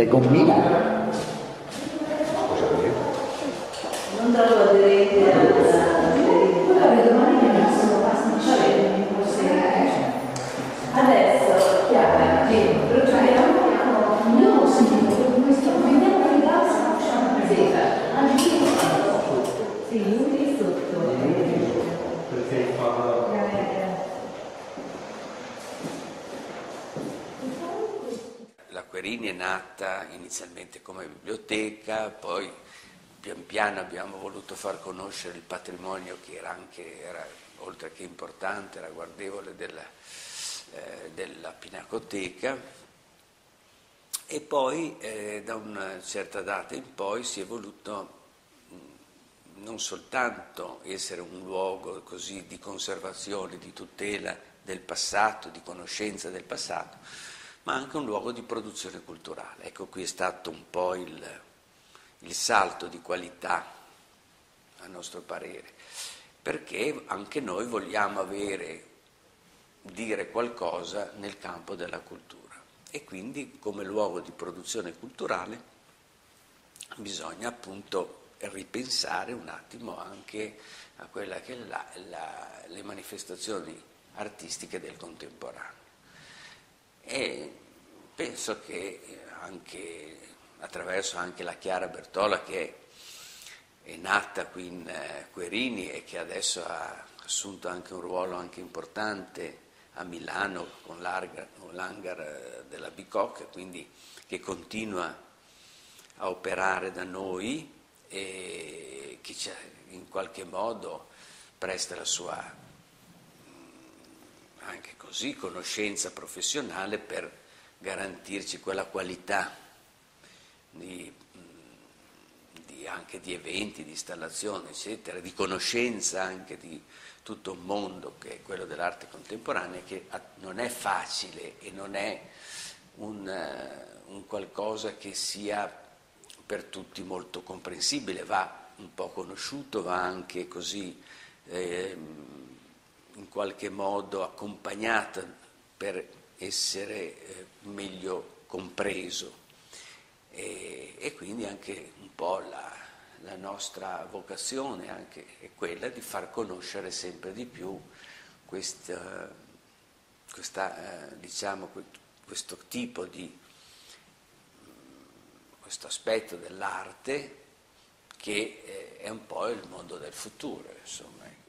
Le gommine? Non trovo aderente adesso Chiara, procediamo. Io ho sentito questo, vediamo che basta, sì, lui sotto. Perché fa... La Querini è nata inizialmente come biblioteca, poi pian piano abbiamo voluto far conoscere il patrimonio che era oltre che importante, era guardevole della Pinacoteca, e poi da una certa data in poi si è voluto non soltanto essere un luogo così di conservazione, di tutela del passato, di conoscenza del passato, ma anche un luogo di produzione culturale. Ecco, qui è stato un po' il salto di qualità, a nostro parere, perché anche noi vogliamo dire qualcosa nel campo della cultura, e quindi come luogo di produzione culturale bisogna appunto ripensare un attimo anche a quella che è le manifestazioni artistiche del contemporaneo. E penso che anche attraverso anche la Chiara Bertola, che è nata qui in Querini e che adesso ha assunto anche un ruolo anche importante a Milano con l'hangar della Bicocca, quindi che continua a operare da noi e che in qualche modo presta la sua anche così conoscenza professionale per garantirci quella qualità anche di eventi, di installazioni, eccetera, di conoscenza anche di tutto un mondo che è quello dell'arte contemporanea, che non è facile e non è un qualcosa che sia per tutti molto comprensibile, va un po' conosciuto, va anche così in qualche modo accompagnata per essere meglio compreso, e quindi anche un po' la nostra vocazione anche è quella di far conoscere sempre di più diciamo, questo tipo di questo aspetto dell'arte che è un po' il mondo del futuro, insomma.